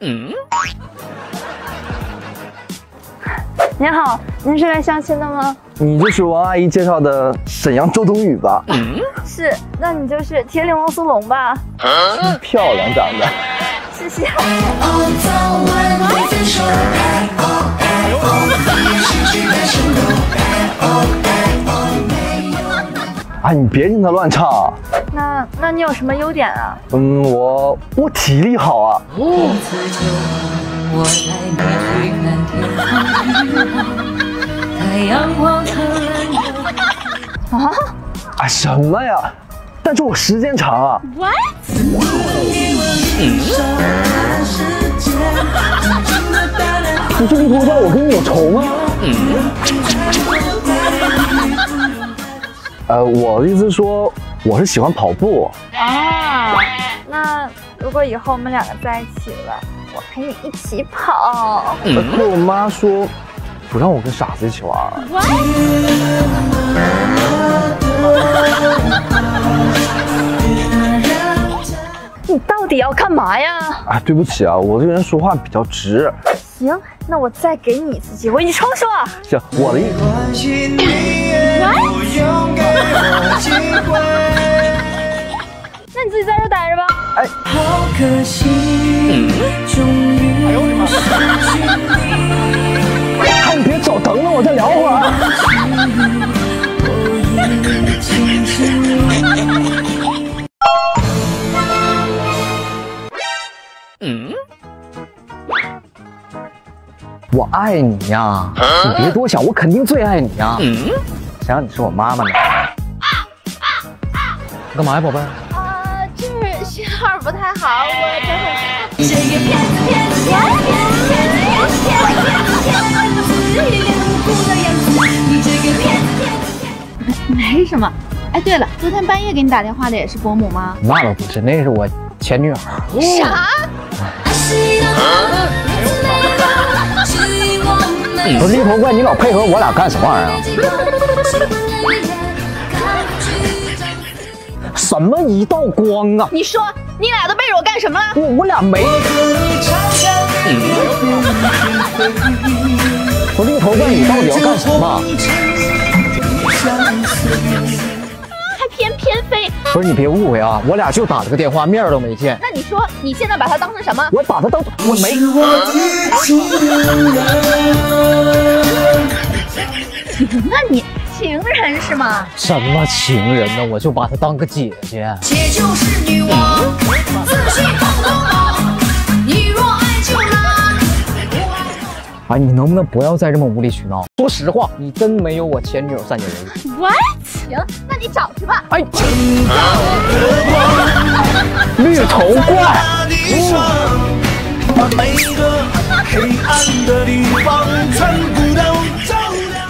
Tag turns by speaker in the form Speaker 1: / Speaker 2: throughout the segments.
Speaker 1: 您好，您是来相亲的吗？
Speaker 2: 你就是王阿姨介绍的沈阳周冬雨吧？
Speaker 1: 是，那你就是铁岭汪苏泷吧？
Speaker 2: 漂亮长得。
Speaker 1: 谢谢。
Speaker 2: 啊，你别听他乱唱。
Speaker 1: 那你有什么优点啊？
Speaker 2: 我体力好啊。啊什么呀？但是我时间长啊。
Speaker 1: What？
Speaker 2: 你这么脱掉，我跟你有仇吗？我的意思是说，我是喜欢跑步。
Speaker 1: 啊，那如果以后我们两个在一起了，我陪你一起跑。
Speaker 2: 可我妈说不让我跟傻子一起玩。
Speaker 1: 你到底要干嘛呀？
Speaker 2: 啊，对不起啊，我这个人说话比较直。
Speaker 1: 行，那我再给你一次机会，你重说。
Speaker 2: 行，我的意思。
Speaker 1: 那你自己在这待着吧。
Speaker 2: 哎，
Speaker 3: 好可惜，终于失去你。
Speaker 2: 哎，你别走，等等我再聊会儿。我爱你呀！你别多想，我肯定最爱你呀！谁让你是我妈妈呢？你干嘛呀，宝贝？
Speaker 1: 就是信号不太好，我这会。
Speaker 3: 这个骗子一脸无辜的样子，你这个骗子。
Speaker 4: 没什么。哎，对了，昨天半夜给你打电话的也是伯母吗？
Speaker 2: 那倒不是，那是我前女友。
Speaker 4: 啥？
Speaker 2: 不是，一头怪，你老配合我俩干什么玩意儿啊？什么一道光啊！
Speaker 4: 你说你俩都背着我干什么了？
Speaker 2: 我俩没。不是，一头怪，你到底要干什么？
Speaker 4: 还偏飞？
Speaker 2: 不是，你别误会啊，我俩就打了个电话，面都没见。
Speaker 4: 那你说你现在把他当成什么？
Speaker 2: 我把他当我没。
Speaker 4: 那你情人是吗？
Speaker 2: 什么情人呢？我就把她当个姐姐。
Speaker 3: 姐就是女王，自信放光芒。你若爱就来。
Speaker 2: 哎，你能不能不要再这么无理取闹？说实话，你真没有我前女友善解人意。
Speaker 4: What？ 行，那你找去吧。
Speaker 2: 哎，绿头怪。把每个黑暗的地方全部都照亮。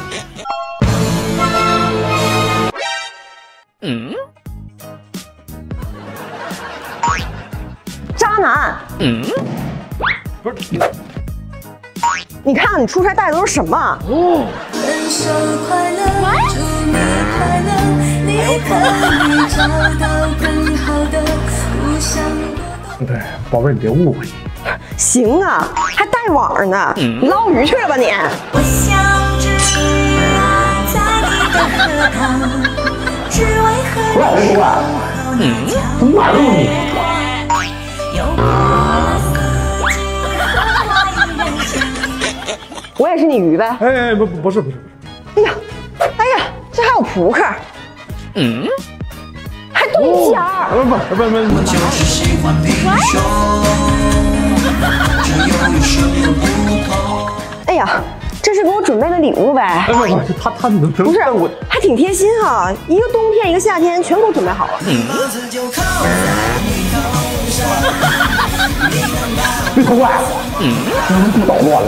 Speaker 5: 渣男。
Speaker 2: 不是。
Speaker 5: 你看看你出差带的都是什么？
Speaker 3: 分手快乐，祝你快乐，你可以找到更好的，不想
Speaker 2: 不是，宝贝儿，你别误会。
Speaker 5: 行啊，还带网呢，你捞鱼去了吧你？
Speaker 3: 我想只爱在你的荷塘，只为和你好好的交
Speaker 2: 你？
Speaker 5: 我也是你鱼呗。
Speaker 2: 哎，不是。
Speaker 5: 哎呀，这还有扑克，还动起儿。
Speaker 2: 不。
Speaker 3: 我就是喜欢平手，只有什么不同。
Speaker 5: 哎呀，这是给我准备的礼物呗。
Speaker 2: 不，他能
Speaker 5: 不是我，还挺贴心哈，一个冬天一个夏天全给我准备好了。
Speaker 2: 绿头怪，不捣乱了。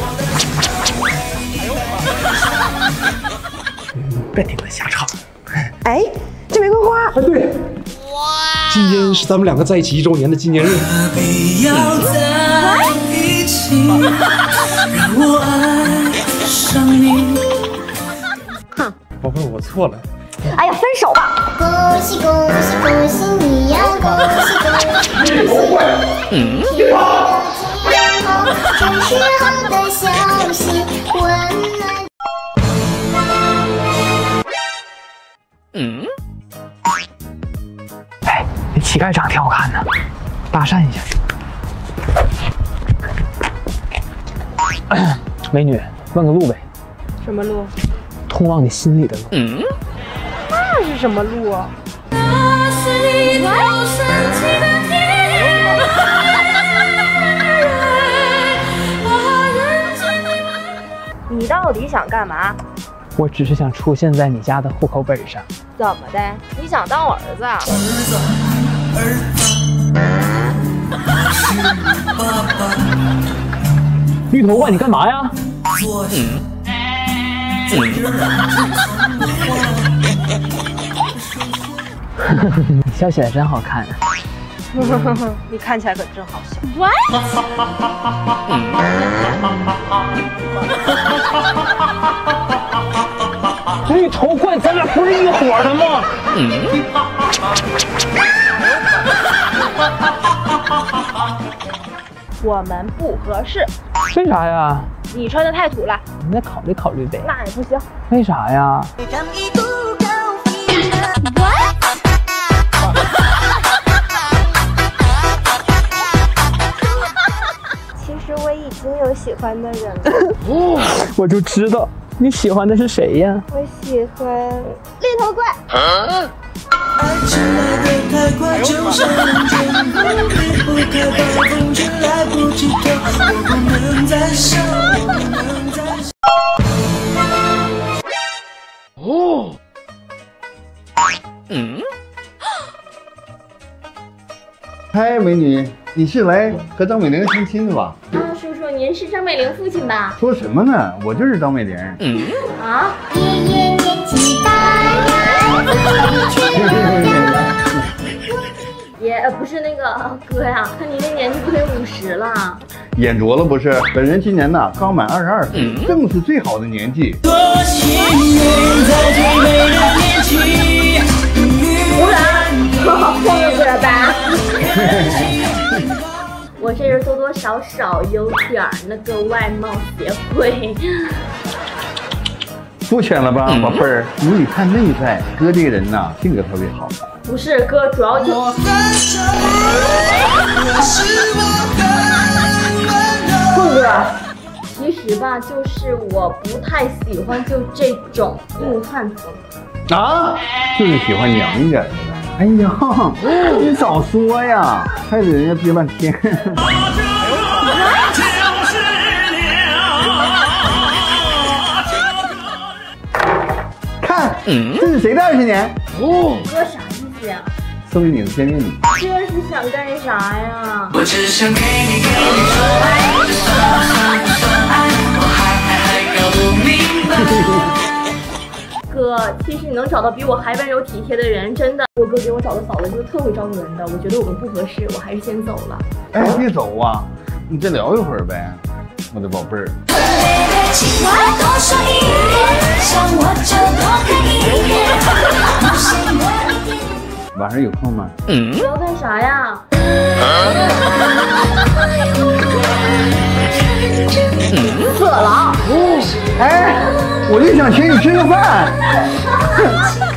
Speaker 2: 别听他瞎唱。
Speaker 5: 哎，这玫瑰花。
Speaker 2: 哎，对。哇！今天是咱们两个在一起1周年的纪念日。
Speaker 3: 何必要在一起，让我爱上你。
Speaker 5: 哼，
Speaker 2: 宝贝，我错了。
Speaker 5: 哎呀，分手吧！
Speaker 6: 恭喜恭喜恭喜你呀！恭喜恭喜恭喜！ 这时候的消息温暖。
Speaker 2: 哎，那乞丐长挺好看的，搭讪一下。美女，问个路呗。
Speaker 5: 什么路？
Speaker 2: 通往你心里的路。
Speaker 5: 那是什么路啊？你到底想干嘛？
Speaker 2: 我只是想出现在你家的户口本上。
Speaker 5: 怎么的？你想当我儿子啊？
Speaker 2: 绿头发，你干嘛呀？你笑起来真好看啊！
Speaker 5: 你看起来可真好笑。
Speaker 2: 绿头怪，咱俩不是一伙的吗？
Speaker 5: 我们不合适，
Speaker 2: 为啥呀？
Speaker 5: 你穿的太土了。
Speaker 2: 你再考虑考虑呗。
Speaker 5: 那也不行。
Speaker 2: 为啥呀？
Speaker 1: 其实我已经有喜欢的人了。
Speaker 2: 我就知道你喜欢的是谁呀？
Speaker 1: 我喜欢绿头怪。
Speaker 3: 爱情来得太快，就像人间不避不开，暴风圈来不及逃，我不能再想，我不能再想。
Speaker 2: 哦。
Speaker 7: 嗨，美女，你是来和张美玲相亲的吧？
Speaker 4: 啊，叔叔，您是张美玲父亲吧？
Speaker 7: 说什么呢？我就是张美玲。
Speaker 4: 啊？
Speaker 6: 爷爷年纪大呀，
Speaker 4: 爷，不是那个哥呀，看您这年纪不得50了。
Speaker 7: 眼拙了不是？本人今年呢刚满22岁，正是最好的年纪。
Speaker 3: 多幸运，在最美的年纪。
Speaker 4: 忽然，换个歌吧。我这人多多少少有点那个外貌协会。
Speaker 7: 肤浅了吧，宝贝儿？你得看内在。哥这个人呐，性格特别好。
Speaker 4: 不是哥，主要就
Speaker 3: 我很想你，可是我很温柔。
Speaker 4: 凤哥，其实吧，就是我不太喜欢就这种硬汉风。
Speaker 7: 啊，就是喜欢娘一点的。哎呀，你早说呀，害得人家憋半天。看，这是谁的20年？
Speaker 4: 哥啥意思呀？
Speaker 7: 送给你的见面礼。
Speaker 4: 这是想干啥呀？
Speaker 3: 我只想给你说爱，这算不算爱？我还搞不明白。
Speaker 4: 哥，其实你能找到比我还温柔体贴的人，真的。我哥给我找的嫂子就是特会招人的，我觉得我们不合适，我还是先走了。
Speaker 7: 哎，别走啊，你再聊一会儿呗，我的宝贝儿。
Speaker 6: 情话多说一点，想我就多看一眼，无限的一点。
Speaker 7: 晚上有空吗？
Speaker 4: 你要干啥呀？
Speaker 7: 色狼。哎，我就想请你吃个饭。